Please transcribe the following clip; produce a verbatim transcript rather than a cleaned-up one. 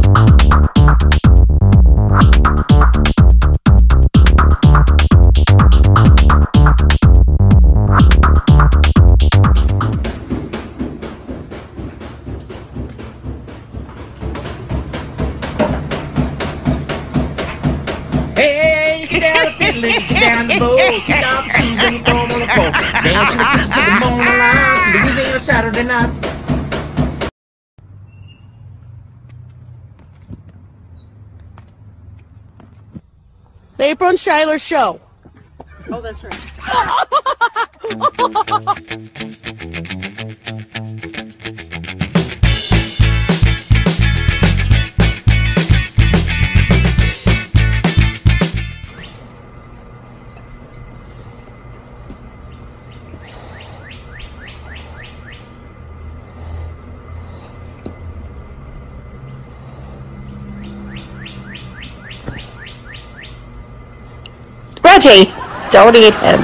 Get down the bowl, kick off your shoes and you throw them on the floor. Dance in the kitchen to the Mona Line, Louisiana Saturday night. The April and Shiler show. Oh, that's right. Reggie, don't eat him.